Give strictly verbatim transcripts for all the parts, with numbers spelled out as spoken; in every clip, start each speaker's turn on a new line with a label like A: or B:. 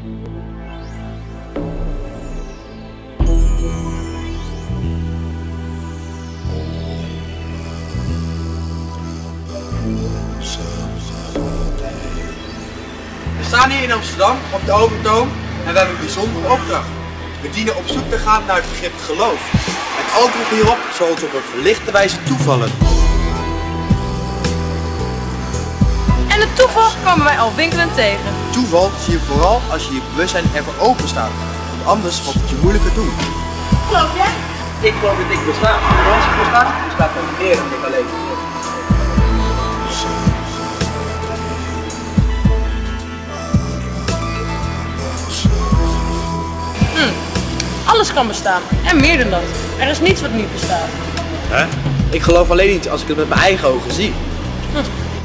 A: We staan hier in Amsterdam op de Overtoom en we hebben een bijzondere opdracht. We dienen op zoek te gaan naar het begrip geloof. Het antwoord hierop zal ons op een verlichte wijze toevallen.
B: En het toeval komen wij al winkelend tegen.
A: Toeval zie je vooral als je je bewustzijn ervoor open staat, want anders valt het je moeilijker toe.
B: Geloof jij?
A: Ik geloof dat ik besta. En als ik besta, bestaat er meer dan ik alleen.
B: Alles kan bestaan. En meer dan dat. Er is niets wat niet bestaat.
A: Hè? Ik geloof alleen niet als ik het met mijn eigen ogen zie.
B: Hm.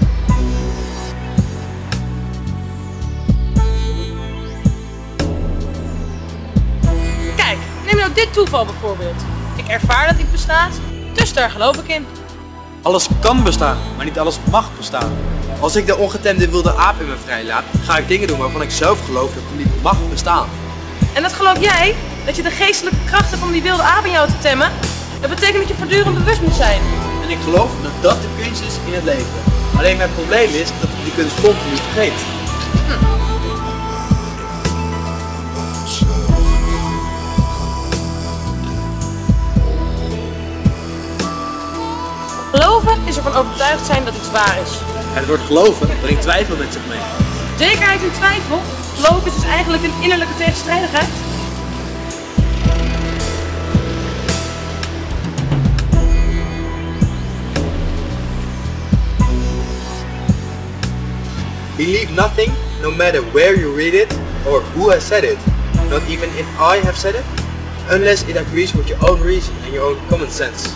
B: Kijk, neem nou dit toeval bijvoorbeeld. Ik ervaar dat iets bestaat, dus daar geloof ik in.
A: Alles kan bestaan, maar niet alles mag bestaan. Als ik de ongetemde wilde aap in me vrijlaat, ga ik dingen doen waarvan ik zelf geloof dat het niet mag bestaan.
B: En dat geloof jij? Dat je de geestelijke krachten van die wilde aap in jou te temmen? Dat betekent dat je voortdurend bewust moet zijn.
A: En ik geloof dat dat de kunst is in het leven. Alleen mijn probleem is dat ik die kunst continu vergeet.
B: Hm. Geloven is ervan overtuigd zijn dat iets waar is.
A: En het woord geloven brengt twijfel met zich mee.
B: Zekerheid en twijfel? Geloof is dus eigenlijk een innerlijke tegenstrijdigheid.
A: Believe nothing, no matter where you read it or who has said it, not even if I have said it, unless it agrees with your own reason and your own common sense.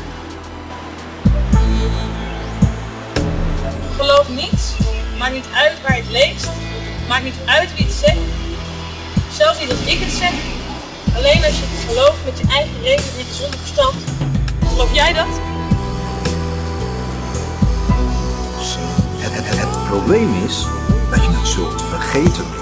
B: Geloof niets, maakt niet uit waar je het leest, maakt niet uit wie het zegt, zelfs niet als ik het zeg, alleen als je het gelooft met je eigen reden en je gezonde verstand. Geloof jij dat?
C: Het, het, het probleem is dat je het zult vergeten.